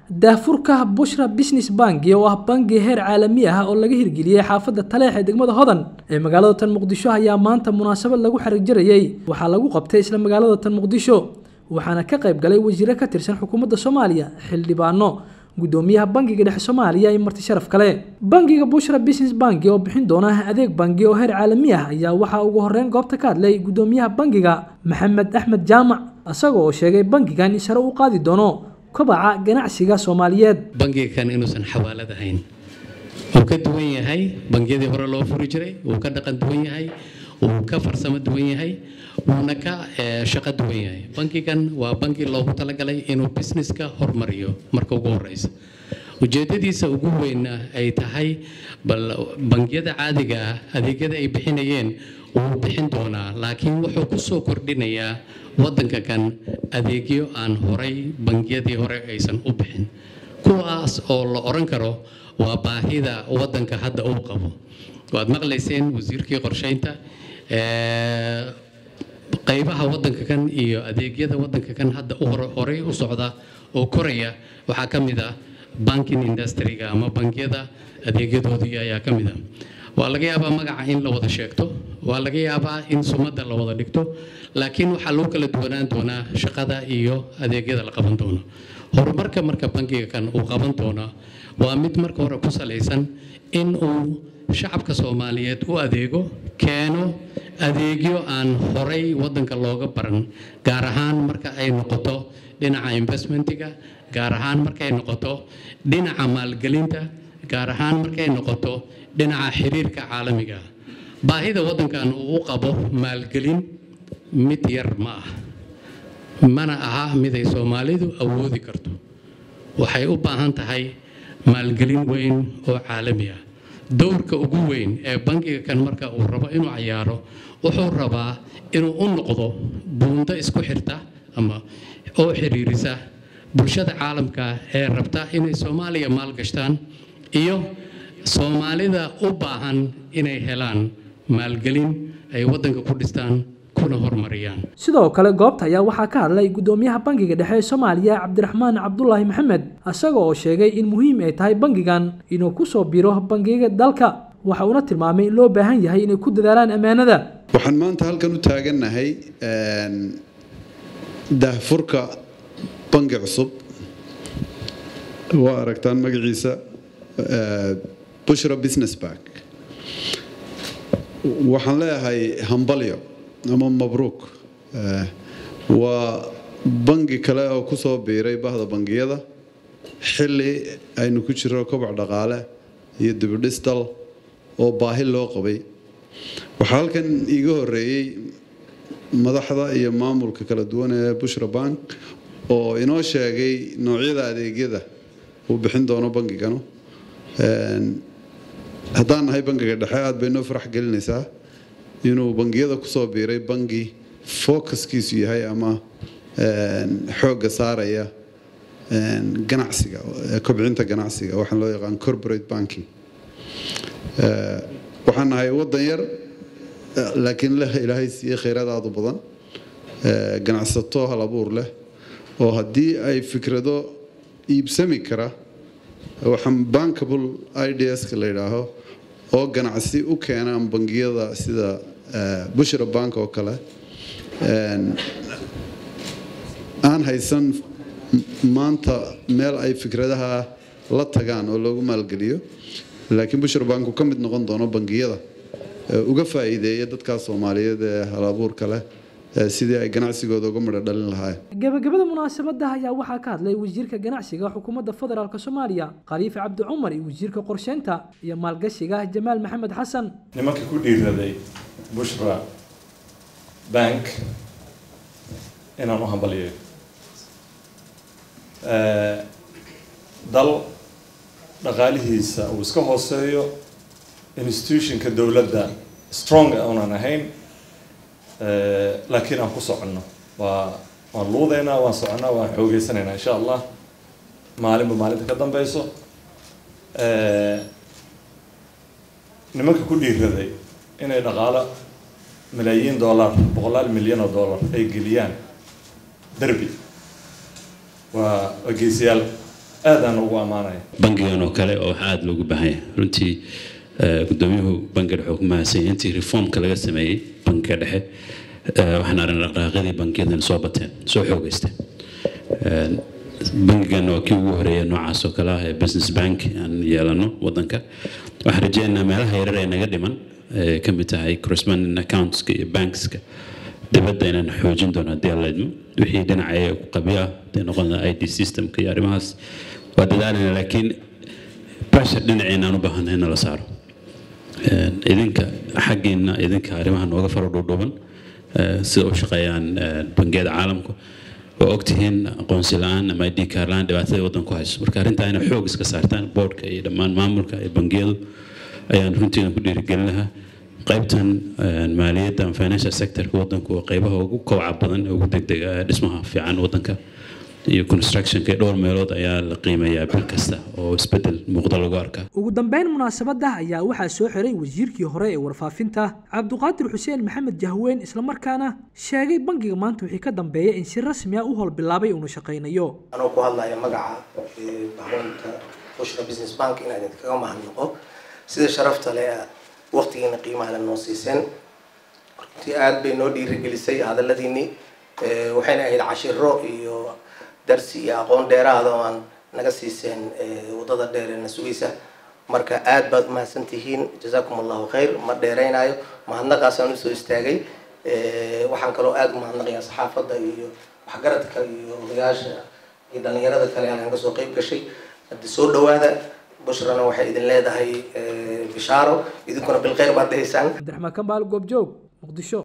daafurka Bushra Business Bank oo ah bangi heer caalami ah oo laga hirgeliyay xaafadda Taleex ee degmada Hodan ee magaalada tan Muqdisho ayaa maanta munaasabad lagu xariijirayay waxa lagu qabtay isla magaalada tan Muqdisho waxaana ka qayb galay wasiiro ka tirsan xukuumadda Soomaaliya xildhibaano gudoomiyaha bangiga dhexe Soomaaliya iyo marti sharaf kale bangiga Bushra Business Bank oo bixin doona adeeg bangi oo heer caalami ah ayaa waxa ugu horeyn goobta ka hadlay gudoomiyaha bangiga Maxamed Axmed Jaamac asagoo sheegay bangigan in sare u qaadi doono kobaca ganacsiga Soomaaliyeed bangiga kan inuusan xawaalad ahayn oo ka duwan yahay bangiyadii hore loo furi jiray oo ka dhaqan duwan yahay oo ka farsamo duwan yahay oo ka shaqo duwan yahay bangigan waa bangi loogu talagalay inuu businesska horumariyo marka ugu horeysa ujeedadiisa ugu weyn ay tahay bangiyada caadiga ah adeegyada ay bixinayeen oo bixin doona laakiin wuxuu ku soo kordhinayaa wadanka kan adeegyo aan horay bangiyadii hore aysan u bixin kuwaas oo la oran karo waa baahida wadanka hadda uu qabo waad maqlayseen wasiirkii qorsheynta qaybaha wadanka kan iyo adeegyada wadanka kan hadda horay u socda oo koraya waxa kamid ah banking industry-ga ama bangiyada adeegyadoodii ayaa kamid ah waa laga yaabaa magaca in la wada sheegto waa laga yaabaa in sumadda la wada dhigto laakiin waxa loo kala duwanaan doonaa shaqada iyo adeegyada la qaban doono horumarka marka bangiga kan uu qaban doona waa mid marka hore ku saleysan in uu shacabka Soomaaliyeed u adeego keeno adeegyo aan horay wadanka looga baran gaar ahaan marka ay noqoto dhinaca investmentiga gaar ahaan marka ay noqoto dhinaca maalgelinta gaar ahaan marka ay noqoto dhinaca xiriirka caalamiga baahida wadankan uu qabo maalgelin mid yar ma ah mana aha mid ay Soomaalidu awoodi karto waxay u baahan tahay maalgelin weyn oo caalami ah dowrka ugu weyn ee bangiga kan marka uu rabo inuu ciyaaro wuxuu rabaa inuu u noqdo buundo isku xirta ama oo xiriirisa bulshada caalamka ee rabta inay Soomaaliya maal gashtaan iyo Soomaalida u baahan inay helaan maalgelin ay wadanka ku dhistaan kuna horumariyaan sidoo kale goobta ayaa waxa ka hadlay gudoomiyaha bangiga dhexe Soomaaliya Cabdiraxmaan Cabdullaahi Maxamed asagoo sheegay in muhiim ay tahay bangigan inuu ku soo biro bangiga dalka waxa uu tilmaamay in loo baahan yahay inay ku dadaalaan amaanada waxaan maanta halkan u taaganahay daahfurka bangi cusub waa aragtaan magaciisa Bushra Business Bank waxaan leeyahay hambalyo ama mabruuk waa bangi kale oo ku soo biiray bahda bangiyada xilli aynu ku jiro koboc dhaqaale iyo dibudhis dal oo baahi loo qabay waxa halkan iga horeeyay madaxda iyo maamulka kala duwan ee Bushra Bank oo inoo sheegay noocyada adeegyada uu bixin doono bangiganu haddaan nahay bangiga dhexe aad bay noo farax gelinaysaa inuu bangiyada ku soo biiray bangi focuskiisu yahay ama xoogga saaraya ganacsiga kobcinta ganacsiga waxaan loo yaqaan corporate banking waxaan nahay wadan yar laakiin leh ilaahay siiyay khayraad aad u badan ganacsato hal abuur leh oo haddii ay fikrado iibsami kara waxaan bankable ideas ka leeyahay oo ganacsi u keenaan bangiyada sida Bushra Bank oo kale aan haysan maanta meel ay fikradaha la tagaan oo loogu maalgeliyo laakiin Bushra Bank uu ka mid noqon doono bangiyada uga faa'iideeya dadka Soomaaliyeed ee hal abuurka leh sidii ay ganacsigooda uga midho dhalin lahaayeen gabagabada munaasabada ayaa waxa ka hadlay wasiirka ganacsiga xukuumadda federaalka Soomaaliya Khalifa Cabdi Cumar iyo wasiirka qorsheynta iyo maalgashiga Jamaal Maxamed Xasan nimanka ku dhiiraday Bushra Bank inaan u hambaliyo dal dhaqaalihiisa uu iska hooseeyo institutionka dawladda strong aan ahayn laakiin aan ku socono waan luudeynaa waan soconaa waan xoogeysanaynaa insha Allah maalinta ka dambayso nimanka ku dhiiraday inay dhaqaale ملايين دولار بغلال مليون دولار أي جليان دربي وجيسيال aadaan ugu ammaanaya bangigan oo kale oo aad loogu baahan yahay runtii gudoomiyuhu bangiga wuxuu ku mahadsan yahay intii reformka laga sameeyay bangiga dhexe waxaan aragnay dhaqdhaqaaqyadii bangiyadan soo bateen soo xoogaysteen bangigan waa kii ugu horeeya noocaas oo kale ah ee business bank aan yeelano wadanka waxaan rajeynaynaa meelaha yaryar ee naga dhiman ka mid tahay correspondent accountska iyo bankska dibadda inaan xoojin doono haddii aan leedmo wixii dhinacaya ku qabiya haday noqon ID systemka iyo arrimahaas waa dadaalina laakiin pressure dhinaceena aan u baahanay in la saaro idinka xaggeena idinka arrimaha nooga faro dhuudhuuban sida u shaqeeyaan bangiyada caalamku oo ogtihiin aqoonsi la'aan ama ID card la'aan dhibaatada waddanku hayso marka arrintaa inay xoog iska saartaan boardka iyo dhammaan maamulka iyo bangiyadu ayaan runtiina ku dhiirigelin lahaa qaybtan maaliyadda financial sectorka waddanku waa qaybaha ugu kobca badan ee ugu degdega dhismaha fiican waddanka iyo constructionka dhowr meelood ayaa la qiimeeyaa bil kasta oo isbedel muuqda lagu arkaa ugu dambeyn munaasabada ayaa waxaa soo xiray wasiirkii hore ee warfaafinta Cabduqaadir Xuseen Maxamed Jahweyn isla markaana sheegay bangiga maanta wixii ka dambeeyay in si rasmi ah u hol bilaabay inuu shaqeynayo anoo ku hadlayo magaca bahraynta Bushra Business Bank in ay kaga mahadnaqo sida sharafta leh waqtigeena qiimaha la noo siiseen runtii aad bay noo dhiirigelisay hadaladiini waxayna ahayd cashiro iyo darsi iyo aqoon dheeraad oo aan naga siiseen wadada dheer ee sugaysa marka aad baad mahadsantihiin jazakumullahu khayr ma dheeraynayo mahadnaqaas aan soo istaagay waxaan kaloo aad u mahadnaqayaa saxaafadda iyo waxgaradka iyo odayaasha iyo dhalinyarada kale aan ka soo qayb gashay hadda soo dhawaada bushrana waxay idin leedahay bishaaro idinkuna bil khayr baad dhahaysaan Cabdiraxmaan Kambaal Goobjoog Muqdisho